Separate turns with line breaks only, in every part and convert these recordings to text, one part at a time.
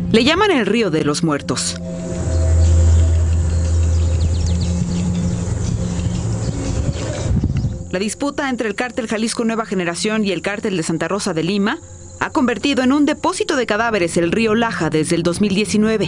Le llaman el Río de los Muertos. La disputa entre el cártel Jalisco Nueva Generación y el cártel de Santa Rosa de Lima ha convertido en un depósito de cadáveres el río Laja desde el 2019.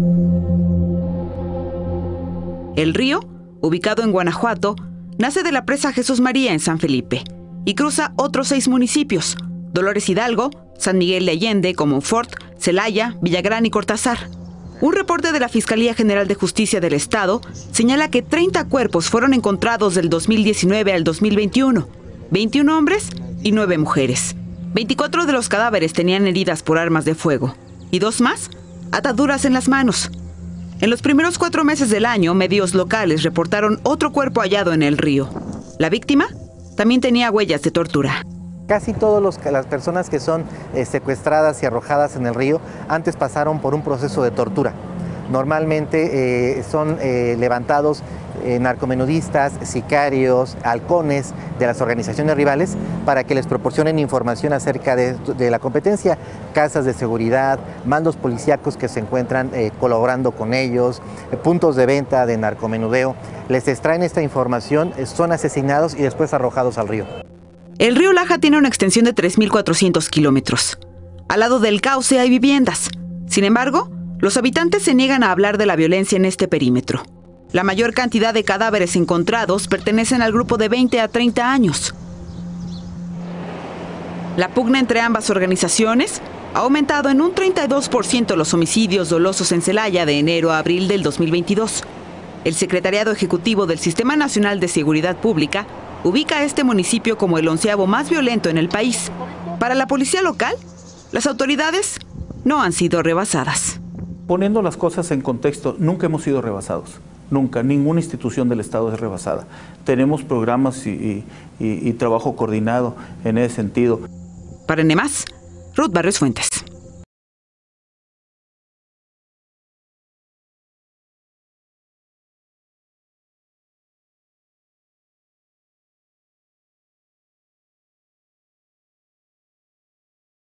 El río, ubicado en Guanajuato, nace de la presa Jesús María en San Felipe y cruza otros 6 municipios: Dolores Hidalgo, San Miguel de Allende, Comonfort, Celaya, Villagrán y Cortázar. Un reporte de la Fiscalía General de Justicia del Estado señala que 30 cuerpos fueron encontrados del 2019 al 2021, 21 hombres y 9 mujeres. 24 de los cadáveres tenían heridas por armas de fuego y 2 más, ataduras en las manos. En los primeros 4 meses del año, medios locales reportaron otro cuerpo hallado en el río. La víctima también tenía huellas de tortura.
Casi todas las personas que son secuestradas y arrojadas en el río antes pasaron por un proceso de tortura. Normalmente son levantados narcomenudistas, sicarios, halcones de las organizaciones rivales para que les proporcionen información acerca de la competencia, casas de seguridad, mandos policíacos que se encuentran colaborando con ellos, puntos de venta de narcomenudeo. Les extraen esta información, son asesinados y después arrojados al río.
El río Laja tiene una extensión de 3.400 kilómetros. Al lado del cauce hay viviendas. Sin embargo, los habitantes se niegan a hablar de la violencia en este perímetro. La mayor cantidad de cadáveres encontrados pertenecen al grupo de 20 a 30 años. La pugna entre ambas organizaciones ha aumentado en un 32% los homicidios dolosos en Celaya de enero a abril del 2022. El Secretariado Ejecutivo del Sistema Nacional de Seguridad Pública ubica a este municipio como el 11º más violento en el país. Para la policía local, las autoridades no han sido rebasadas.
Poniendo las cosas en contexto, nunca hemos sido rebasados. Nunca, ninguna institución del Estado es rebasada. Tenemos programas y trabajo coordinado en ese sentido.
Para NEMAS, Ruth Barrios Fuentes.